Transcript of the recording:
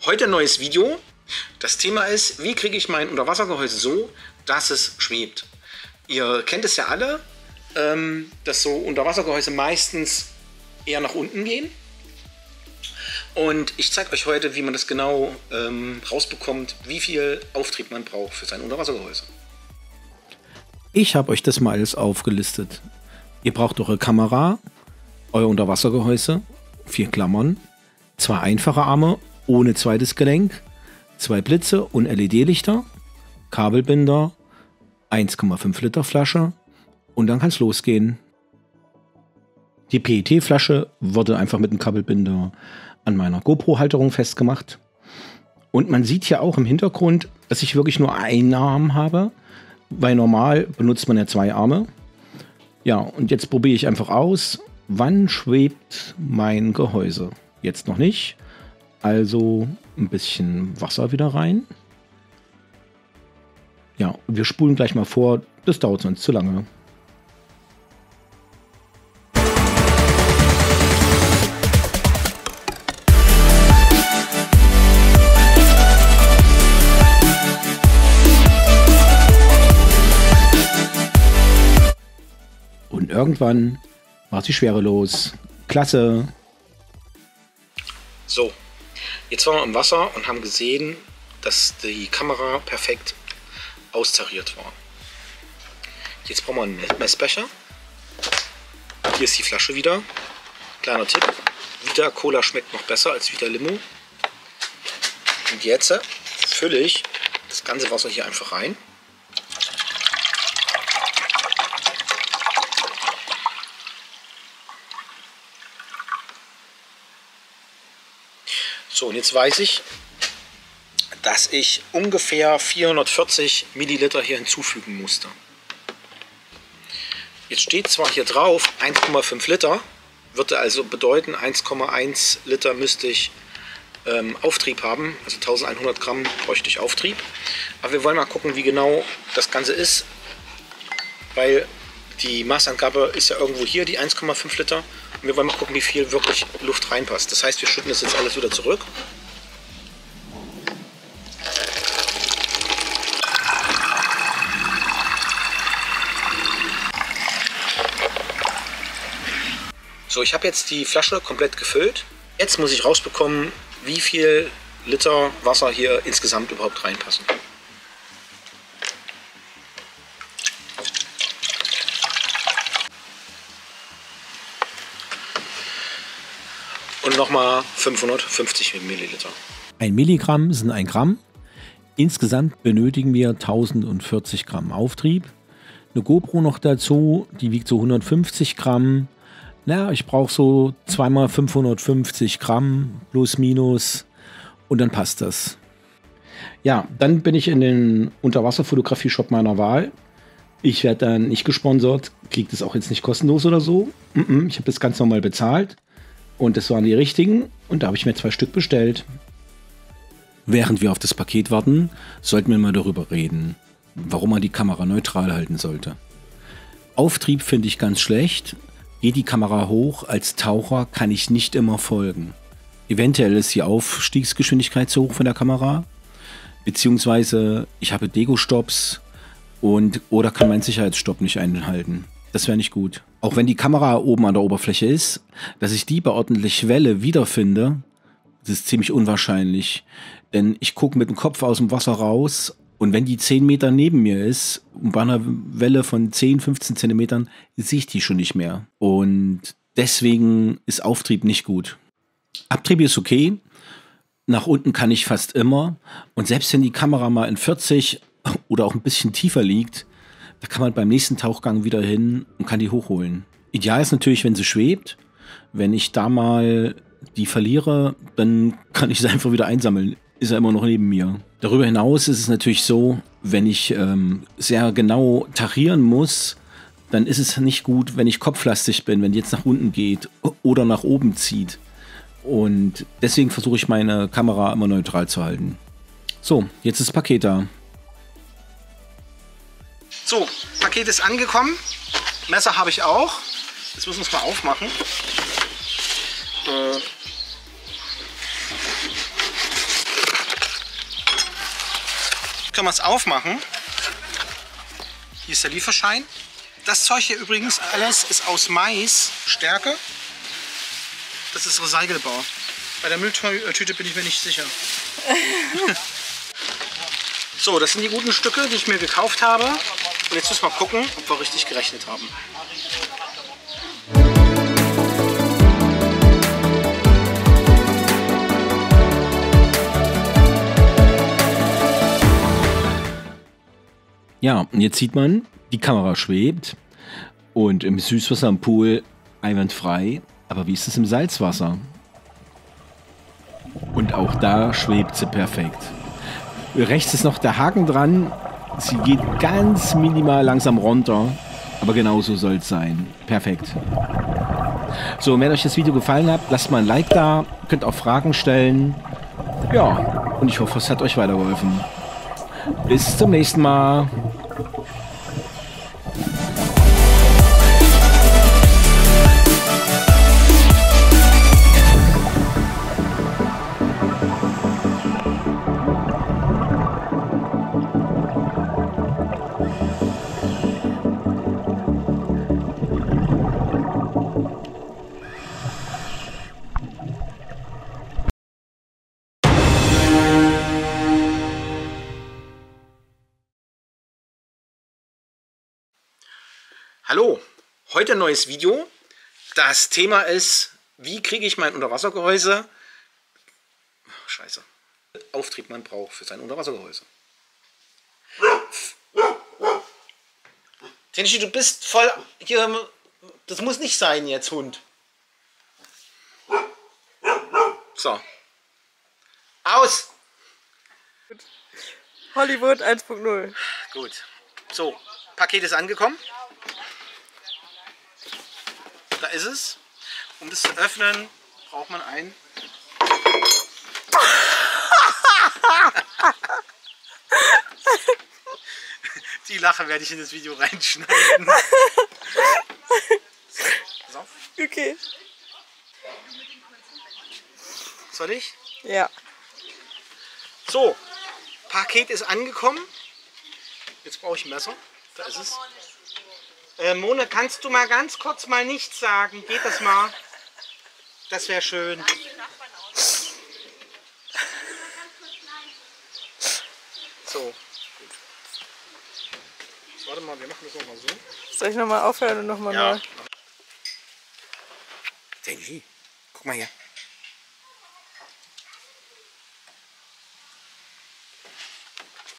Heute ein neues Video. Das Thema ist, wie kriege ich mein Unterwassergehäuse so, dass es schwebt. Ihr kennt es ja alle, dass so Unterwassergehäuse meistens eher nach unten gehen. Und ich zeige euch heute, wie man das genau rausbekommt, wie viel Auftrieb man braucht für sein Unterwassergehäuse. Ich habe euch das mal alles aufgelistet. Ihr braucht eure Kamera, euer Unterwassergehäuse, 4 Klammern, 2 einfache Arme ohne zweites Gelenk, 2 Blitze und LED-Lichter, Kabelbinder, 1,5 Liter Flasche und dann kann es losgehen. Die PET-Flasche wurde einfach mit einem Kabelbinder an meiner GoPro-Halterung festgemacht. Und man sieht hier auch im Hintergrund, dass ich wirklich nur einen Arm habe, weil normal benutzt man ja 2 Arme. Ja, und jetzt probiere ich einfach aus, wann schwebt mein Gehäuse. Jetzt noch nicht, also ein bisschen Wasser wieder rein. Ja, wir spulen gleich mal vor, das dauert sonst zu lange. Und irgendwann war die Schwere los. Klasse! So, jetzt waren wir im Wasser und haben gesehen, dass die Kamera perfekt austariert war. Jetzt brauchen wir einen Messbecher. Hier ist die Flasche wieder. Kleiner Tipp, Vita Cola schmeckt noch besser als Vita Limo. Und jetzt fülle ich das ganze Wasser hier einfach rein. So, und jetzt weiß ich, dass ich ungefähr 440 Milliliter hier hinzufügen musste. Jetzt steht zwar hier drauf 1,5 Liter, würde also bedeuten 1,1 Liter müsste ich Auftrieb haben, also 1100 Gramm bräuchte ich Auftrieb. Aber wir wollen mal gucken, wie genau das Ganze ist, weil die Maßangabe ist ja irgendwo hier, die 1,5 Liter. Und wir wollen mal gucken, wie viel wirklich Luft reinpasst. Das heißt, wir schütten das jetzt alles wieder zurück. So, ich habe jetzt die Flasche komplett gefüllt. Jetzt muss ich rausbekommen, wie viel Liter Wasser hier insgesamt überhaupt reinpassen. Und nochmal 550 Milliliter. 1 Milligramm sind 1 Gramm. Insgesamt benötigen wir 1040 Gramm Auftrieb. Eine GoPro noch dazu, die wiegt so 150 Gramm. Na, ich brauche so 2 mal 550 Gramm plus minus und dann passt das. Ja, dann bin ich in den Unterwasserfotografie-Shop meiner Wahl. Ich werde dann nicht gesponsert, kriege das auch jetzt nicht kostenlos oder so. Ich habe das ganz normal bezahlt. Und das waren die richtigen und da habe ich mir 2 Stück bestellt. Während wir auf das Paket warten, sollten wir mal darüber reden, warum man die Kamera neutral halten sollte. Auftrieb finde ich ganz schlecht. Geht die Kamera hoch, als Taucher kann ich nicht immer folgen. Eventuell ist die Aufstiegsgeschwindigkeit zu hoch von der Kamera. Beziehungsweise ich habe Dego-Stops oder kann meinen Sicherheitsstopp nicht einhalten. Das wäre nicht gut. Auch wenn die Kamera oben an der Oberfläche ist, dass ich die bei ordentlich Welle wiederfinde, das ist ziemlich unwahrscheinlich. Denn ich gucke mit dem Kopf aus dem Wasser raus und wenn die 10 Meter neben mir ist, und bei einer Welle von 10, 15 Zentimetern, sehe ich die schon nicht mehr. Und deswegen ist Auftrieb nicht gut. Abtrieb ist okay. Nach unten kann ich fast immer. Und selbst wenn die Kamera mal in 40 oder auch ein bisschen tiefer liegt, da kann man beim nächsten Tauchgang wieder hin und kann die hochholen. Ideal ist natürlich, wenn sie schwebt. Wenn ich da mal die verliere, dann kann ich sie einfach wieder einsammeln. Ist er immer noch neben mir. Darüber hinaus ist es natürlich so, wenn ich sehr genau tarieren muss, dann ist es nicht gut, wenn ich kopflastig bin, wenn die jetzt nach unten geht oder nach oben zieht. Und deswegen versuche ich meine Kamera immer neutral zu halten. So, jetzt ist das Paket da. So, Paket ist angekommen. Messer habe ich auch. Jetzt müssen wir es mal aufmachen. können wir es aufmachen. Hier ist der Lieferschein. Das Zeug hier übrigens alles ist aus Maisstärke. Das ist recycelbar. Bei der Mülltüte bin ich mir nicht sicher. So, das sind die guten Stücke, die ich mir gekauft habe. Und jetzt müssen wir gucken, ob wir richtig gerechnet haben. Ja, und jetzt sieht man, die Kamera schwebt und im Süßwasser am Pool einwandfrei. Aber wie ist es im Salzwasser? Und auch da schwebt sie perfekt. Rechts ist noch der Haken dran. Sie geht ganz minimal langsam runter. Aber genau so soll es sein. Perfekt. So, und wenn euch das Video gefallen hat, lasst mal ein Like da. Könnt auch Fragen stellen. Ja, und ich hoffe, es hat euch weitergeholfen. Bis zum nächsten Mal. Hallo, heute ein neues Video. Das Thema ist, wie kriege ich mein Unterwassergehäuse, Auftrieb man braucht für sein Unterwassergehäuse. Tenishi, du bist voll hier, das muss nicht sein jetzt, Hund. So. Aus! Hollywood 1.0. Gut. So, Paket ist angekommen. Da ist es. Um das zu öffnen, braucht man ein. Die Lache werde ich in das Video reinschneiden. So. Okay. Soll ich? Ja. So, Paket ist angekommen. Jetzt brauche ich ein Messer. Da ist es. Mone, kannst du mal ganz kurz mal nichts sagen? Geht das mal? Das wäre schön. So, gut. Jetzt, warte mal, wir machen das nochmal so. Soll ich nochmal aufhören und nochmal Ja. neu? Denji, guck mal hier.